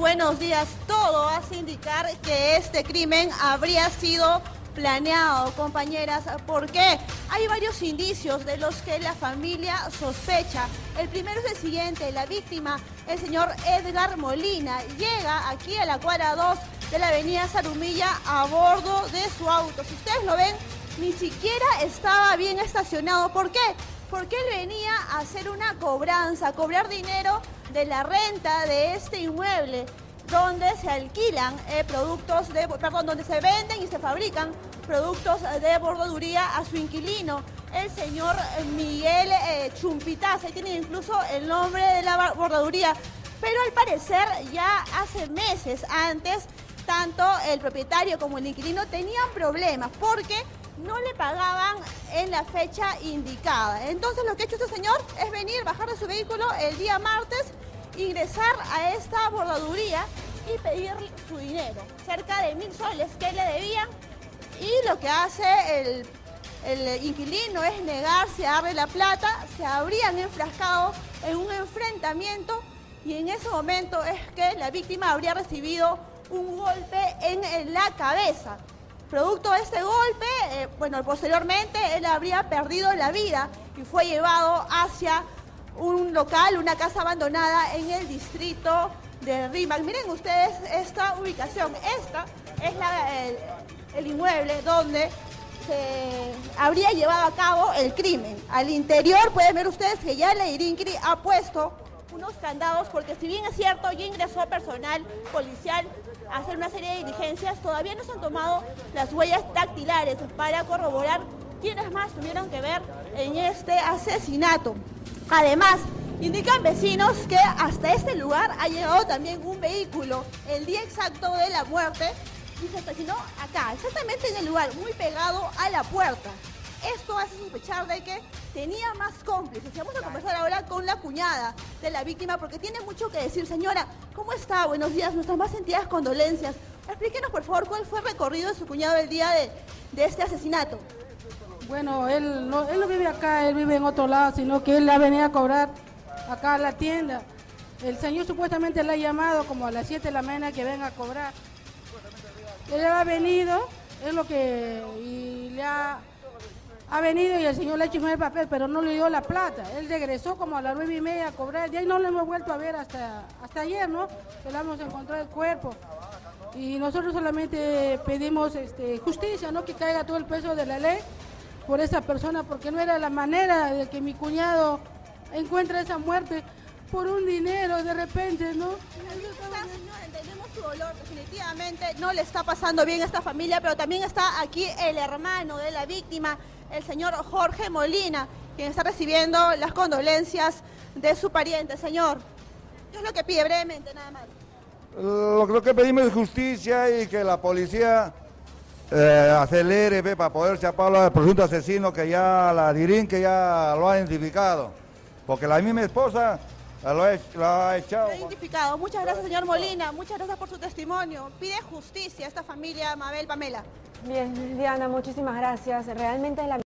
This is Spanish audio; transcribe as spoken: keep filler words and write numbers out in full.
Buenos días. Todo hace indicar que este crimen habría sido planeado, compañeras. ¿Por qué? Hay varios indicios de los que la familia sospecha. El primero es el siguiente: la víctima, el señor Edgar Molina, llega aquí a la cuadra dos de la avenida Zarumilla a bordo de su auto. Si ustedes lo ven, ni siquiera estaba bien estacionado. ¿Por qué? Porque él venía a hacer una cobranza, a cobrar dinero de la renta de este inmueble, donde se alquilan eh, productos de, perdón, donde se venden y se fabrican productos de bordaduría a su inquilino, el señor Miguel eh, Chumpitaz. Ahí tiene incluso el nombre de la bordaduría. Pero al parecer ya hace meses antes, tanto el propietario como el inquilino tenían problemas porque no le pagaban en la fecha indicada. Entonces lo que ha hecho este señor es venir, bajar de su vehículo el día martes, ingresar a esta bordaduría y pedir su dinero, cerca de mil soles que le debían, y lo que hace el, el inquilino es negarse a darle la plata. Se habrían enfrascado en un enfrentamiento y en ese momento es que la víctima habría recibido un golpe en la cabeza. Producto de este golpe, eh, bueno, posteriormente él habría perdido la vida y fue llevado hacia un local, una casa abandonada en el distrito de Rímac. Miren ustedes esta ubicación. Esta es la, el, el inmueble donde se habría llevado a cabo el crimen. Al interior pueden ver ustedes que ya la Irinkri ha puesto unos candados, porque si bien es cierto, ya ingresó personal policial a hacer una serie de diligencias, todavía no se han tomado las huellas dactilares para corroborar quiénes más tuvieron que ver en este asesinato. Además, indican vecinos que hasta este lugar ha llegado también un vehículo el día exacto de la muerte y se estacionó acá, exactamente en el lugar, muy pegado a la puerta. Esto hace sospechar de que tenía más cómplices. Vamos a conversar ahora con la cuñada de la víctima porque tiene mucho que decir. Señora, ¿cómo está? Buenos días, nuestras más sentidas condolencias. Explíquenos, por favor, cuál fue el recorrido de su cuñado el día de, de este asesinato. Bueno, él no, él no vive acá, él vive en otro lado, sino que él ha venido a cobrar acá a la tienda. El señor supuestamente le ha llamado como a las siete de la mañana que venga a cobrar. Él ha venido, es lo que, y le ha... Ha venido y el señor le ha hecho el papel, pero no le dio la plata. Él regresó como a las nueve y media a cobrar. Y ahí no lo hemos vuelto a ver hasta, hasta ayer, ¿no? Que le hemos encontrado el cuerpo. Y nosotros solamente pedimos este, justicia, ¿no? Que caiga todo el peso de la ley por esa persona, porque no era la manera de que mi cuñado encuentre esa muerte por un dinero de repente, ¿no? Señora, entendemos su dolor, definitivamente no le está pasando bien a esta familia, pero también está aquí el hermano de la víctima, el señor Jorge Molina, quien está recibiendo las condolencias de su pariente. Señor, ¿qué es lo que pide brevemente, nada más? Lo, lo que pedimos es justicia y que la policía eh, acelere ve, para poder chapar al presunto asesino, que ya la Dirín que ya lo ha identificado, porque la misma esposa lo ha, lo ha echado. Lo ha identificado. Muchas gracias, señor Molina, muchas gracias por su testimonio. Pide justicia a esta familia, Mabel, Pamela. Bien, Diana, muchísimas gracias. Realmente es la